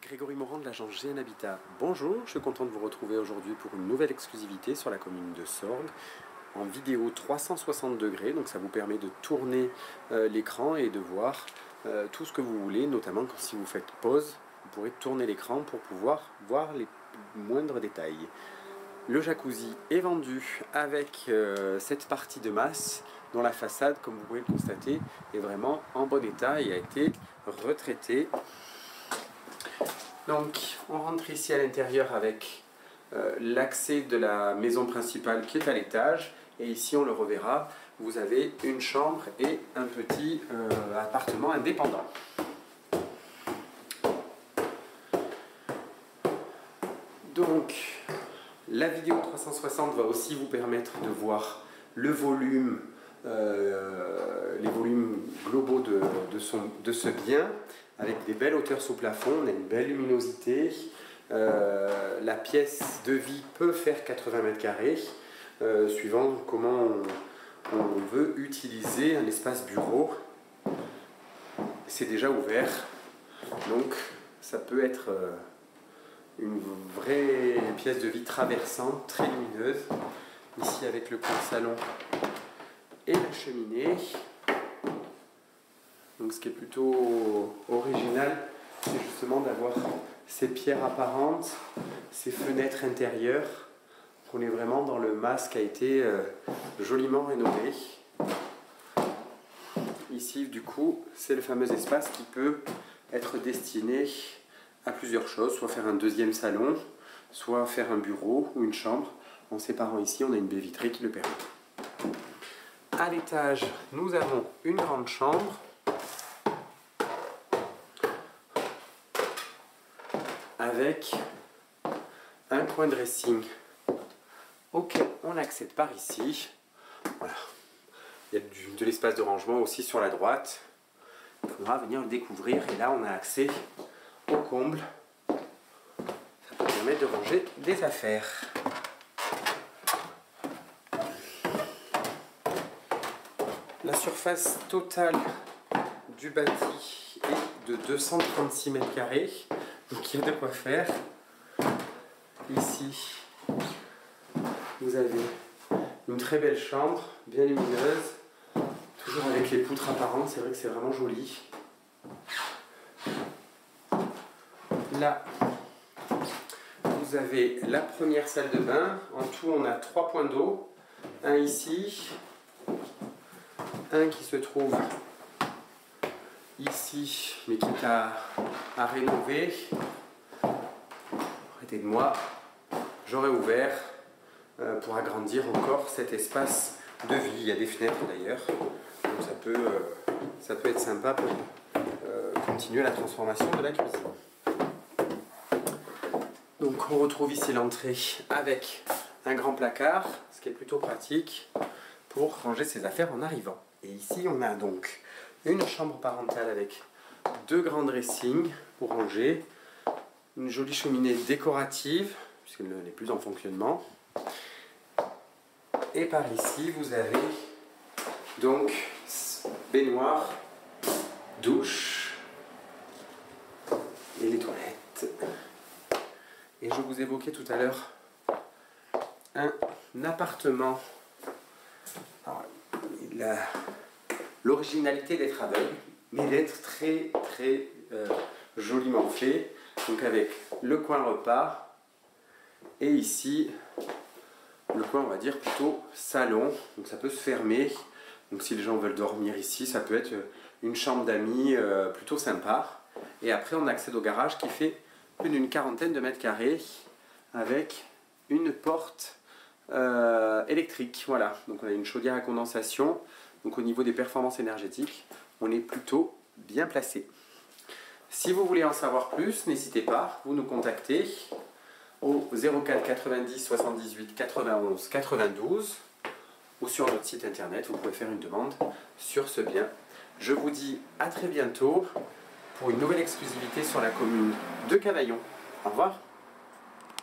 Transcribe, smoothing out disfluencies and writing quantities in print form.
Grégory Morand de l'agence GN Habitat. Bonjour, je suis content de vous retrouver aujourd'hui pour une nouvelle exclusivité sur la commune de Sorgues en vidéo 360 degrés. Donc ça vous permet de tourner l'écran et de voir tout ce que vous voulez, notamment quand si vous faites pause, vous pourrez tourner l'écran pour pouvoir voir les moindres détails. Le jacuzzi est vendu avec cette partie de masse dont la façade, comme vous pouvez le constater, est vraiment en bon état et a été retraitée. Donc on rentre ici à l'intérieur avec l'accès de la maison principale qui est à l'étage, et ici on le reverra, vous avez une chambre et un petit appartement indépendant. Donc la vidéo 360 va aussi vous permettre de voir le volume, les volumes globaux de ce bien, avec des belles hauteurs sous plafond, on a une belle luminosité. La pièce de vie peut faire 80 mètres carrés, suivant comment on veut utiliser un espace bureau. C'est déjà ouvert, donc ça peut être une vraie pièce de vie traversante, très lumineuse. Ici avec le coin salon et la cheminée. Donc ce qui est plutôt original, c'est justement d'avoir ces pierres apparentes, ces fenêtres intérieures. On est vraiment dans le mas qui a été joliment rénové. Ici du coup, c'est le fameux espace qui peut être destiné à plusieurs choses, soit faire un deuxième salon, soit faire un bureau ou une chambre. En séparant ici, on a une baie vitrée qui le permet. À l'étage, nous avons une grande chambre avec un coin dressing auquel on accède par ici. Voilà. Il y a de l'espace de rangement aussi sur la droite. Il faudra venir le découvrir, et là on a accès au comble. Ça peut permettre de ranger des affaires. La surface totale du bâti est de 236 mètres carrés. Donc il y a de quoi faire. Ici, vous avez une très belle chambre, bien lumineuse, toujours avec les poutres apparentes, c'est vrai que c'est vraiment joli. Là, vous avez la première salle de bain. En tout, on a 3 points d'eau. Un ici, un qui se trouve ici, mais qui est à rénover. Arrêtez de moi, j'aurais ouvert pour agrandir encore cet espace de vie. Il y a des fenêtres d'ailleurs, donc ça peut être sympa pour continuer la transformation de la cuisine. Donc on retrouve ici l'entrée avec un grand placard, ce qui est plutôt pratique pour ranger ses affaires en arrivant. Et ici on a donc une chambre parentale avec 2 grands dressings pour ranger, une jolie cheminée décorative puisqu'elle n'est plus en fonctionnement, et par ici vous avez donc baignoire, douche et les toilettes. Et je vous évoquais tout à l'heure un appartement. L'originalité d'être aveugle, mais d'être très joliment fait. Donc avec le coin repas, et ici le coin, on va dire plutôt salon. Donc ça peut se fermer. Donc si les gens veulent dormir ici, ça peut être une chambre d'amis plutôt sympa. Et après on accède au garage qui fait plus d'une quarantaine de mètres carrés avec une porte électrique. Voilà, donc on a une chaudière à condensation. Donc au niveau des performances énergétiques, on est plutôt bien placé. Si vous voulez en savoir plus, n'hésitez pas, vous nous contactez au 04 90 78 91 92 ou sur notre site internet, vous pouvez faire une demande sur ce bien. Je vous dis à très bientôt pour une nouvelle exclusivité sur la commune de Cavaillon. Au revoir.